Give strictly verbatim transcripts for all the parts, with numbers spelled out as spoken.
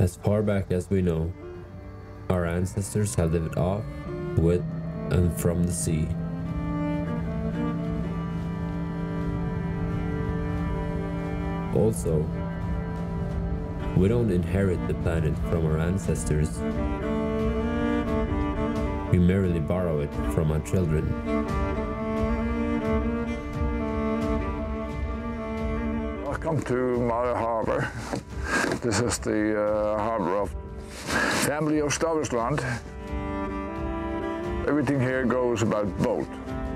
As far back as we know, our ancestors have lived off, with, and from the sea. Also, we don't inherit the planet from our ancestors. We merely borrow it from our children. Welcome to Malø Harbor. This is the uh, harbor of family of Stavresland. Everything here goes about boat.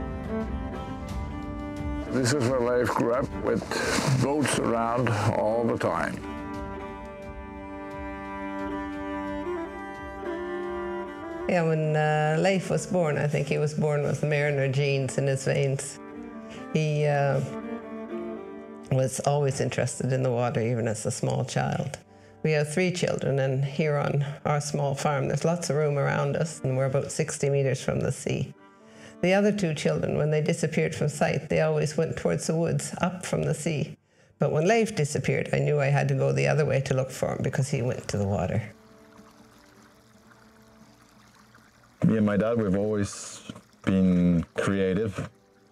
This is where Leif grew up, with boats around all the time. Yeah, when uh, Leif was born, I think he was born with mariner genes in his veins. He uh, was always interested in the water, even as a small child. We have three children, and here on our small farm, there's lots of room around us, and we're about sixty meters from the sea. The other two children, when they disappeared from sight, they always went towards the woods, up from the sea. But when Leif disappeared, I knew I had to go the other way to look for him, because he went to the water. Me and my dad, we've always been creative.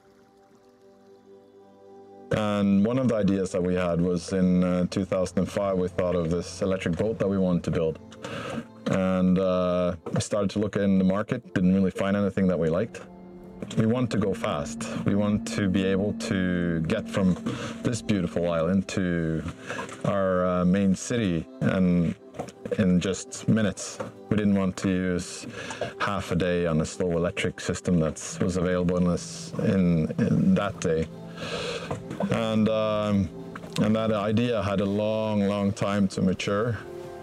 And one of the ideas that we had was in uh, two thousand five, we thought of this electric boat that we wanted to build. And uh, we started to look in the market, didn't really find anything that we liked. We want to go fast. We want to be able to get from this beautiful island to our uh, main city and in just minutes. We didn't want to use half a day on a slow electric system that was available in, this, in, in that day. And, um, and that idea had a long, long time to mature.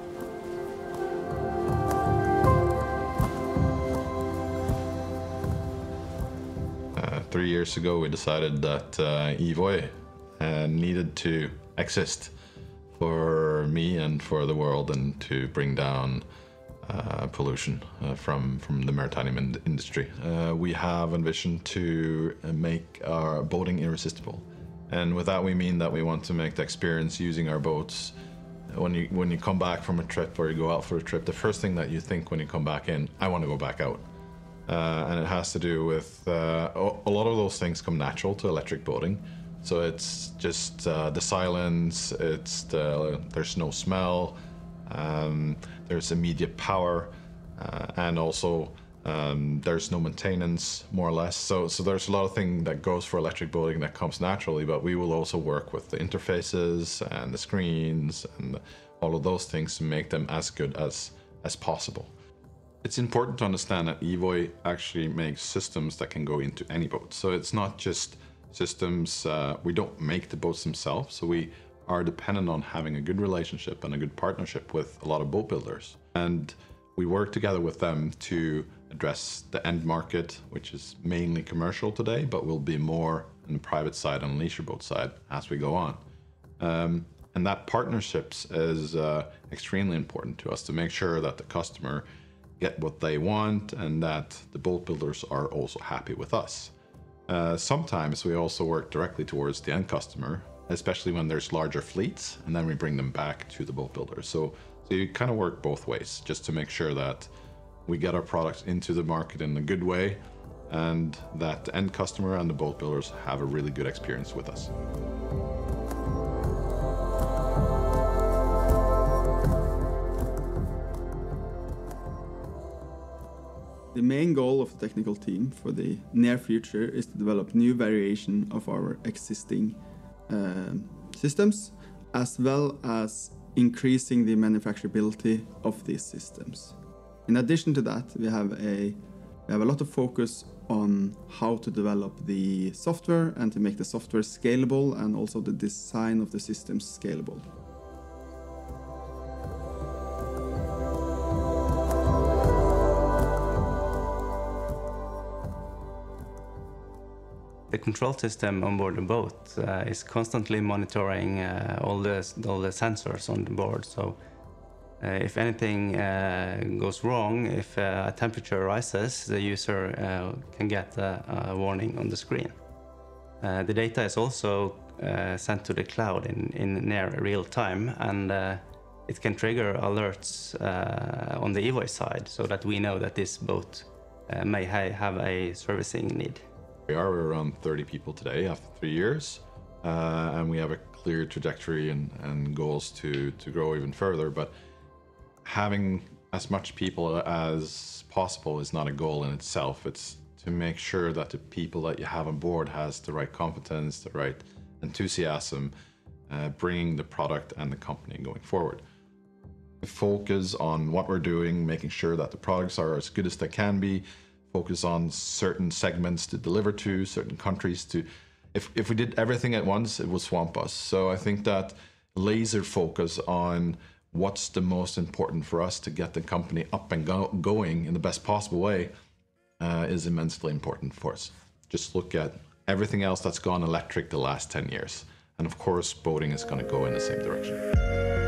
Uh, three years ago, we decided that uh, Evoy uh, needed to exist for me and for the world, and to bring down uh, pollution uh, from, from the maritime in industry. Uh, we have envisioned to make our boating irresistible. And with that, we mean that we want to make the experience using our boats, when you, when you come back from a trip or you go out for a trip, the first thing that you think when you come back in, I want to go back out. Uh, and it has to do with, uh, a lot of those things come natural to electric boating. So it's just uh, the silence, it's the, there's no smell, um, there's immediate power, uh, and also um, there's no maintenance, more or less. So, so there's a lot of things that goes for electric boating that comes naturally, but we will also work with the interfaces and the screens and all of those things to make them as good as, as possible. It's important to understand that Evoy actually makes systems that can go into any boat. So it's not just systems, uh, we don't make the boats themselves, so we are dependent on having a good relationship and a good partnership with a lot of boat builders. And we work together with them to address the end market, which is mainly commercial today, but will be more on the private side and leisure boat side as we go on. Um, and that partnerships is uh, extremely important to us, to make sure that the customer get what they want and that the boat builders are also happy with us. Uh, sometimes we also work directly towards the end customer, especially when there's larger fleets, and then we bring them back to the boat builders. So, so you kind of work both ways, just to make sure that we get our products into the market in a good way, and that the end customer and the boat builders have a really good experience with us. The main goal of the technical team for the near future is to develop new variation of our existing uh, systems, as well as increasing the manufacturability of these systems. In addition to that, we have a we have a lot of focus on how to develop the software and to make the software scalable, and also the design of the systems scalable. The control system on board the boat uh, is constantly monitoring uh, all the all the sensors on the board. So, uh, if anything uh, goes wrong, if uh, a temperature rises, the user uh, can get a, a warning on the screen. Uh, the data is also uh, sent to the cloud in in near real time, and uh, it can trigger alerts uh, on the Evoy side so that we know that this boat uh, may ha have a servicing need. We are around thirty people today after three years, uh, and we have a clear trajectory and, and goals to, to grow even further. But having as much people as possible is not a goal in itself. It's to make sure that the people that you have on board has the right competence, the right enthusiasm, uh, bringing the product and the company going forward. Focus on what we're doing, making sure that the products are as good as they can be, focus on certain segments to deliver to, certain countries to, if, if we did everything at once, it would swamp us. So I think that laser focus on what's the most important for us to get the company up and go going in the best possible way uh, is immensely important for us. Just look at everything else that's gone electric the last ten years. And of course, boating is going to go in the same direction.